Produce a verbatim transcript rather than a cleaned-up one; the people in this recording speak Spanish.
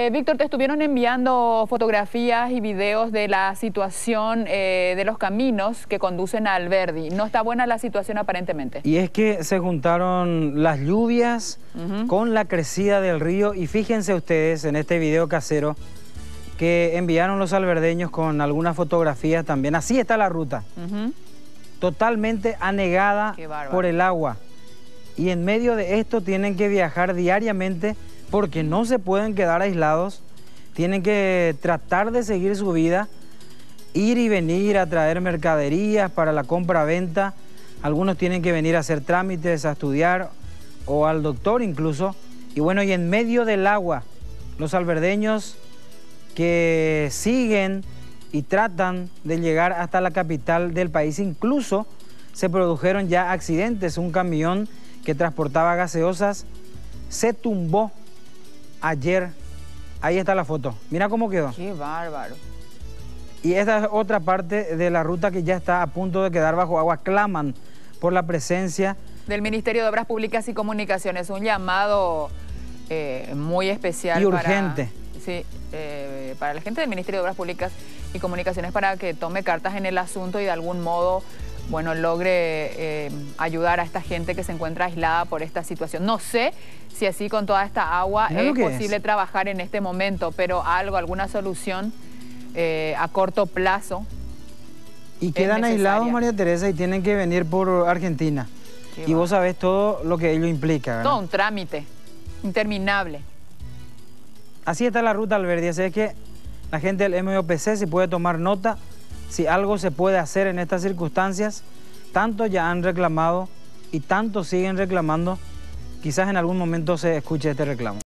Eh, Víctor, te estuvieron enviando fotografías y videos de la situación eh, de los caminos que conducen a Alberdi. No está buena la situación aparentemente. Y es que se juntaron las lluvias uh-huh. con la crecida del río y fíjense ustedes en este video casero que enviaron los alberdeños con algunas fotografías también. Así está la ruta, uh-huh. totalmente anegada por el agua. Y en medio de esto tienen que viajar diariamente porque no se pueden quedar aislados, tienen que tratar de seguir su vida, ir y venir a traer mercaderías para la compra-venta. Algunos tienen que venir a hacer trámites, a estudiar o al doctor incluso. Y bueno, y en medio del agua, los alberdeños que siguen y tratan de llegar hasta la capital del país. Incluso se produjeron ya accidentes. Un camión que transportaba gaseosas se tumbó ayer. Ahí está la foto. Mira cómo quedó. Qué bárbaro. Y esta es otra parte de la ruta que ya está a punto de quedar bajo agua. Claman por la presencia del Ministerio de Obras Públicas y Comunicaciones. Un llamado eh, muy especial y urgente. Para, sí, eh, para la gente del Ministerio de Obras Públicas y Comunicaciones para que tome cartas en el asunto y de algún modo, bueno, logre eh, ayudar a esta gente que se encuentra aislada por esta situación. No sé si así con toda esta agua es posible es. trabajar en este momento, pero algo, alguna solución eh, a corto plazo. Y quedan aislados, María Teresa, y tienen que venir por Argentina. Qué y va. Vos sabés todo lo que ello implica, ¿verdad? Todo un trámite interminable. Así está la ruta Alberdi, así es que la gente del M O P C se puede tomar nota. Si algo se puede hacer en estas circunstancias, tanto ya han reclamado y tanto siguen reclamando, quizás en algún momento se escuche este reclamo.